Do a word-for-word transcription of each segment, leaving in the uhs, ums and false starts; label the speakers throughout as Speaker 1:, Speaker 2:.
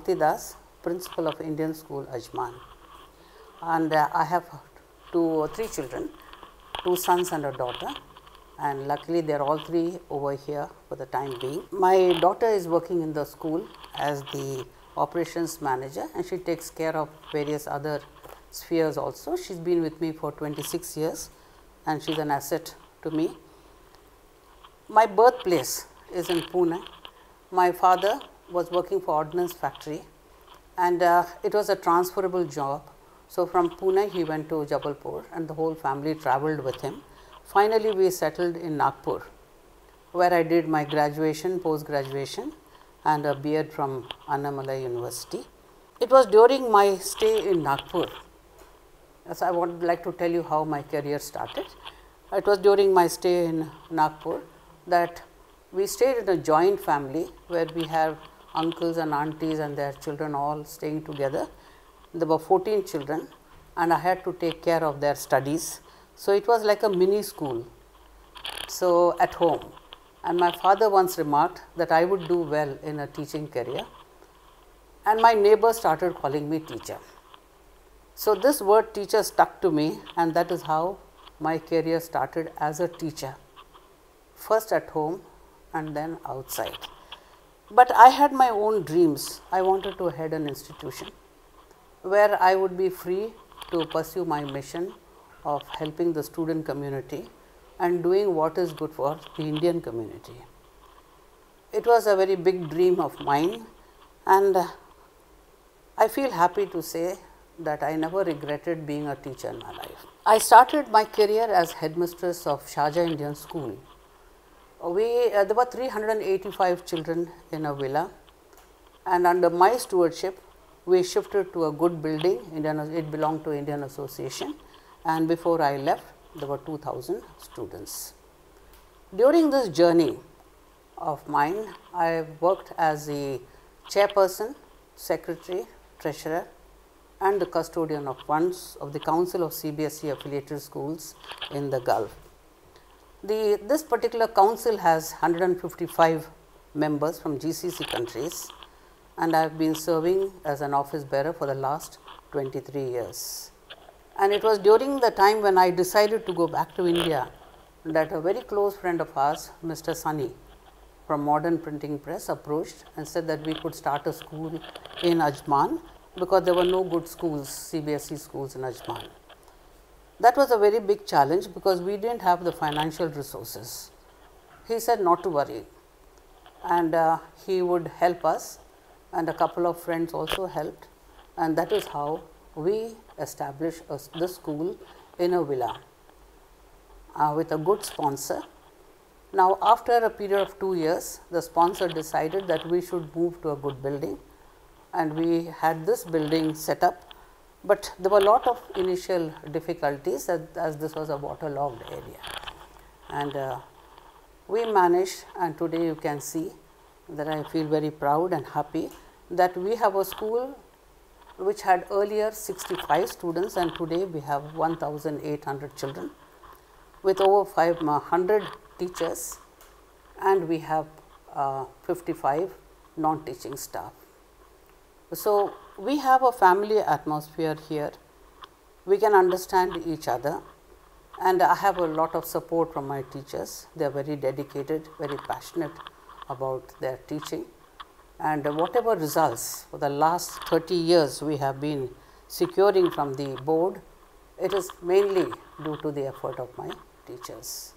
Speaker 1: Das, principal of Indian school Ajman, and uh, I have two or three children, two sons and a daughter, and luckily they are all three over here for the time being. My daughter is working in the school as the operations manager, and she takes care of various other spheres also. She has been with me for twenty-six years and she is an asset to me. My birthplace is in Pune. My father was working for ordnance factory, and uh, it was a transferable job. So, from Pune he went to Jabalpur and the whole family travelled with him. Finally, we settled in Nagpur, where I did my graduation, post graduation and a B Ed from Annamalai University. It was during my stay in Nagpur, as I would like to tell you how my career started. It was during my stay in Nagpur that we stayed in a joint family where we have uncles and aunties and their children all staying together. There were fourteen children and I had to take care of their studies. So, it was like a mini school, so at home, and my father once remarked that I would do well in a teaching career, and my neighbors started calling me teacher. So, this word teacher stuck to me, and that is how my career started as a teacher, first at home and then outside. But I had my own dreams. I wanted to head an institution where I would be free to pursue my mission of helping the student community and doing what is good for the Indian community. It was a very big dream of mine, and I feel happy to say that I never regretted being a teacher in my life. I started my career as headmistress of Sharjah Indian School. We, uh, there were three hundred eighty-five children in a villa, and under my stewardship, we shifted to a good building. Indian, it belonged to Indian Association, and before I left, there were two thousand students. During this journey of mine, I worked as the chairperson, secretary, treasurer, and the custodian of funds of the Council of C B S E affiliated schools in the Gulf. The, this particular council has one hundred fifty-five members from G C C countries, and I have been serving as an office bearer for the last twenty-three years. And it was during the time when I decided to go back to India that a very close friend of ours, Mister Sunny from Modern Printing Press, approached and said that we could start a school in Ajman, because there were no good schools, C B S E schools in Ajman. That was a very big challenge because we did not have the financial resources. He said not to worry, and uh, he would help us, and a couple of friends also helped, and that is how we established a, the school in a villa uh, with a good sponsor. Now, after a period of two years, the sponsor decided that we should move to a good building, and we had this building set up, but there were a lot of initial difficulties as, as this was a waterlogged area, and uh, we managed, and today you can see that I feel very proud and happy that we have a school which had earlier sixty-five students, and today we have one thousand eight hundred children with over five hundred teachers, and we have uh, fifty-five non-teaching staff. So, we have a family atmosphere here, we can understand each other, and I have a lot of support from my teachers. They are very dedicated, very passionate about their teaching, and whatever results for the last thirty years we have been securing from the board, it is mainly due to the effort of my teachers.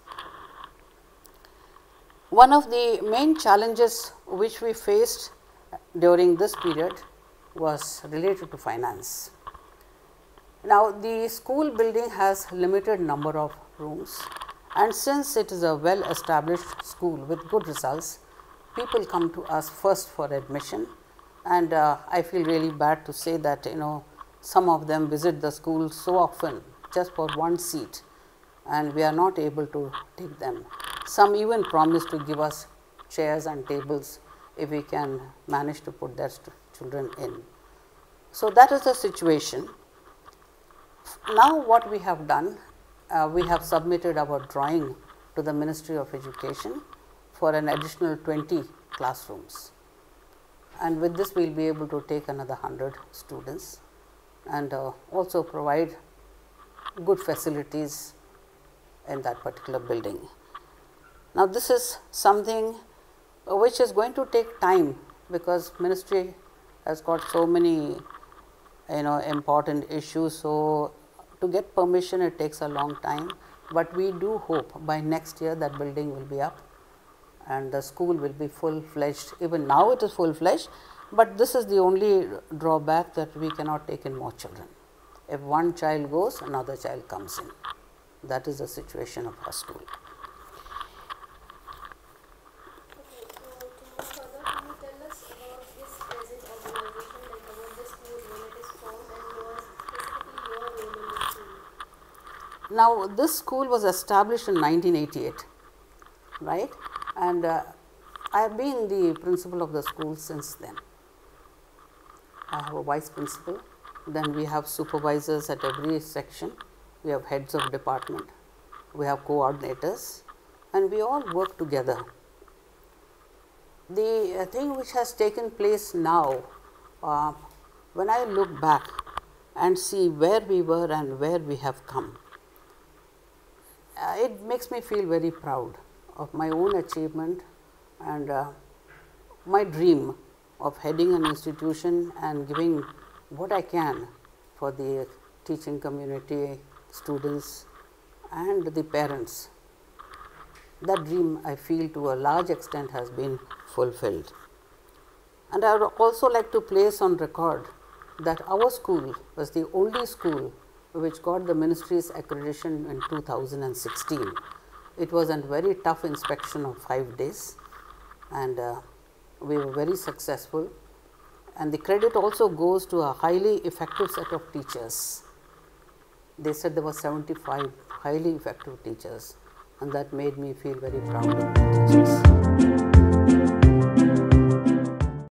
Speaker 1: One of the main challenges which we faced during this period was related to finance. Now, the school building has limited number of rooms, and since it is a well established school with good results, people come to us first for admission, and uh, I feel really bad to say that you know some of them visit the school so often just for one seat, and we are not able to take them. Some even promise to give us chairs and tables if we can manage to put their children in. So, that is the situation. Now, what we have done, uh, we have submitted our drawing to the Ministry of Education for an additional twenty classrooms, and with this we will be able to take another one hundred students and uh, also provide good facilities in that particular building. Now, this is something uh, which is going to take time, because ministry has got so many you know important issues. So, to get permission it takes a long time, but we do hope by next year that building will be up and the school will be full fledged. Even now it is full fledged, but this is the only drawback, that we cannot take in more children. If one child goes, another child comes in. That is the situation of our school.
Speaker 2: Okay, so to further, can you tell us about this present organization, like about the school, when it is formed, and your specifically your role in the school?
Speaker 1: Now, this school was established in nineteen eighty-eight, right, and uh, I have been the principal of the school since then. I have a vice principal, then we have supervisors at every section, we have heads of department, we have coordinators, and we all work together. The uh, thing which has taken place now, uh, when I look back and see where we were and where we have come, uh, it makes me feel very proud of my own achievement and uh, my dream of heading an institution and giving what I can for the teaching community, students and the parents. That dream, I feel, to a large extent has been fulfilled. And I would also like to place on record that our school was the only school which got the ministry's accreditation in two thousand sixteen. It was a very tough inspection of five days, and uh, we were very successful, and the credit also goes to a highly effective set of teachers. They said there were seventy-five highly effective teachers, and that made me feel very proud of the teachers.